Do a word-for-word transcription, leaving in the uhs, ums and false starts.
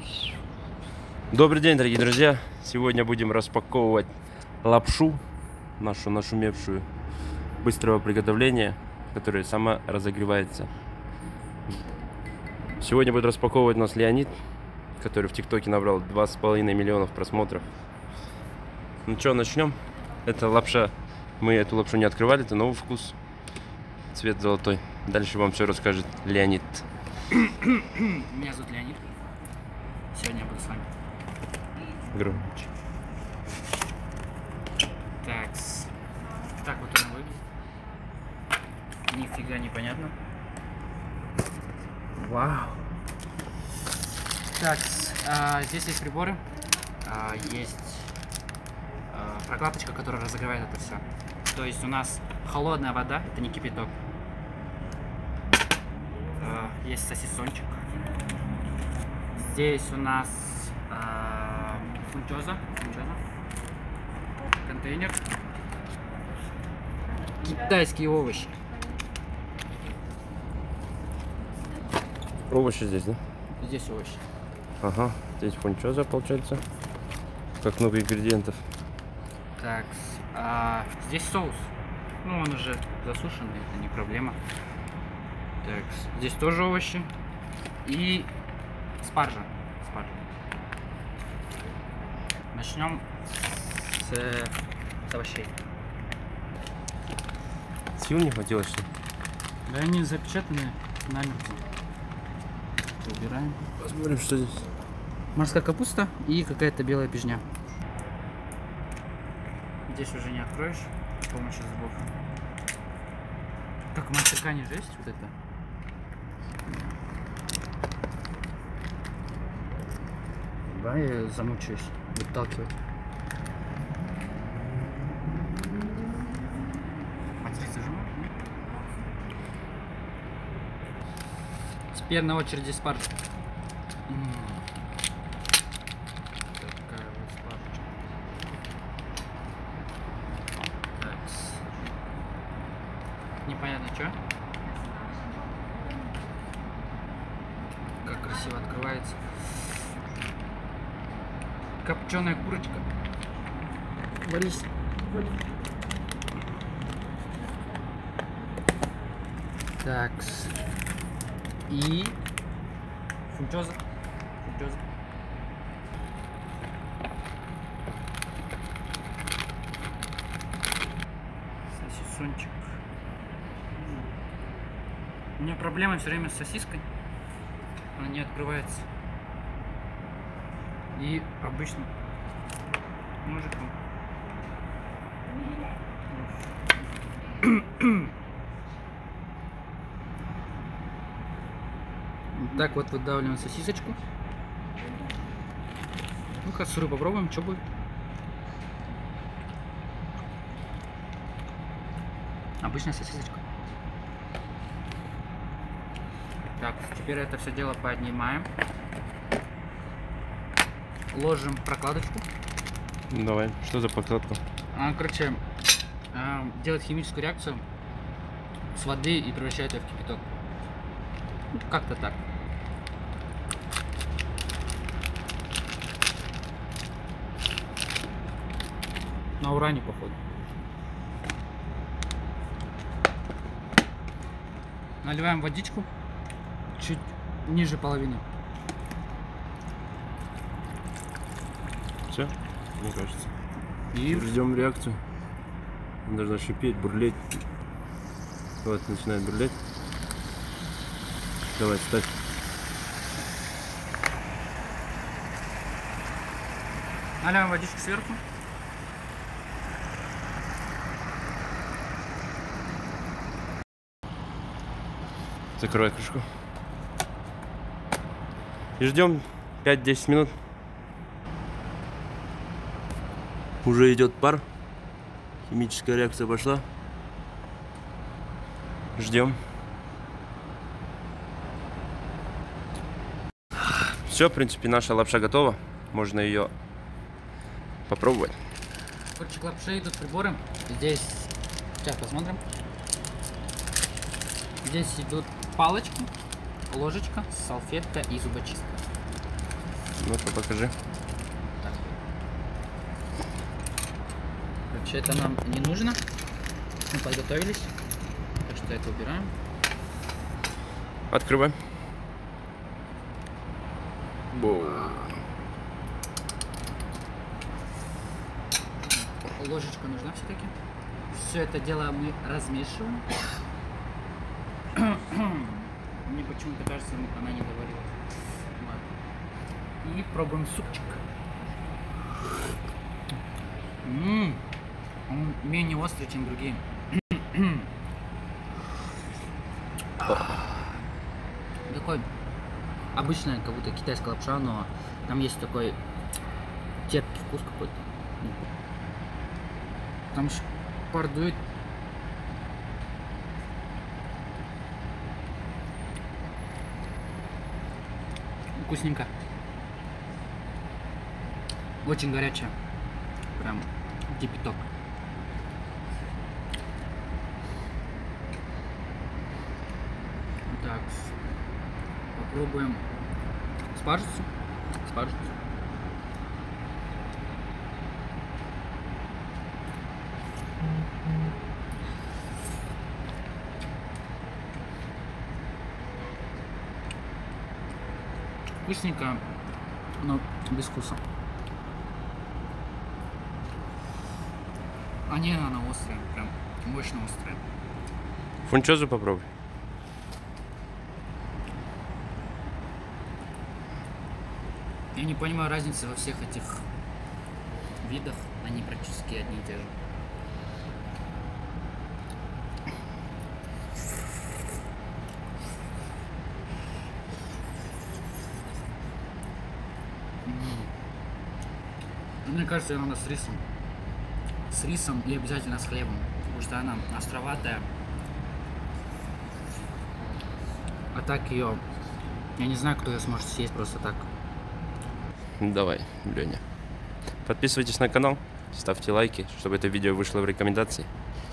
Добрый день, дорогие друзья! Сегодня будем распаковывать лапшу, нашу нашумевшую, быстрого приготовления, которая сама разогревается. Сегодня будет распаковывать нас Леонид, который в ТикТоке набрал два с половиной миллионов просмотров. Ну что, начнем? Это лапша. Мы эту лапшу не открывали, это новый вкус. Цвет золотой. Дальше вам все расскажет Леонид. Меня зовут Леонид. Сегодня я буду с вами. Громче. Так, так вот он выглядит. Нифига непонятно. Вау. Так, а, здесь есть приборы. А, есть а, прокладочка, которая разогревает это все. То есть у нас холодная вода, это не кипяток. А, есть сосисончик. Здесь у нас а, фунчоза, фунчоза, контейнер, китайские овощи. Овощи здесь, да? Здесь овощи. Ага, здесь фунчоза получается. Как много ингредиентов. Так, а, здесь соус. Ну, он уже засушенный, это не проблема. Так, здесь тоже овощи. И спаржа. спаржа. Начнем с, с овощей. Сил не хватило, что ли? Да, они запечатаны намертво. Убираем. Посмотрим, что здесь. Морская капуста и какая-то белая пижня. Здесь уже не откроешь с помощью зубов. Так, в мастер-кане же есть вот это? Да, я замучаюсь выталкивать. Матрица же. Теперь на очереди спаржа. Такая вот спаржа. Так. Непонятно что. Как красиво открывается. Копченая курочка. Борис. Так. И фунчоза. Фунчоза. Сосисончик. У меня проблема все время с сосиской. Она не открывается. И обычно ножиком. Так вот выдавливаем сосисочку. Ну-ка, сыру попробуем, что будет. Обычная сосисочка. Так, теперь это все дело поднимаем. Ложим прокладочку. Давай, что за прокладка? А, короче, а, делает химическую реакцию с воды и превращает ее в кипяток. Ну, как-то так. На уране, походу. Наливаем водичку чуть ниже половины. Все, мне кажется. И ждем реакцию. Она должна шипеть, бурлеть. Вот, начинает бурлеть. Давай, ставь. наливаем водичку сверху. Закрывай крышку. И ждем пять-десять минут. Уже идет пар. Химическая реакция пошла. Ждем. Все, в принципе, наша лапша готова. Можно ее попробовать. Короче, к лапше идут приборы. Здесь, сейчас посмотрим. Здесь идут палочки, ложечка, салфетка и зубочистка. Ну-ка, покажи. Так. Короче, это нам не нужно. Мы подготовились. Так что это убираем. Открывай. Боу. Ложечка нужна все-таки. Все это дело мы размешиваем. Мне почему-то кажется, она не говорила. Ладно. И пробуем супчик. Ммм, он менее острый, чем другие. Такой обычная, как будто китайская лапша, но там есть такой терпкий вкус какой-то. Там пар дует. Вкусненько. Очень горячая. Прям кипяток. Так. Попробуем спаржицу. Спаржицу. Вкусненько, но без вкуса. А не, она острая, прям мощно острая. Фунчозу попробуй. Я не понимаю разницы во всех этих видах, они практически одни и те же. Мне кажется, она с рисом. С рисом и обязательно с хлебом, потому что она островатая. А так ее, я не знаю, кто ее сможет съесть просто так. Давай, Леня. Подписывайтесь на канал, ставьте лайки, чтобы это видео вышло в рекомендации.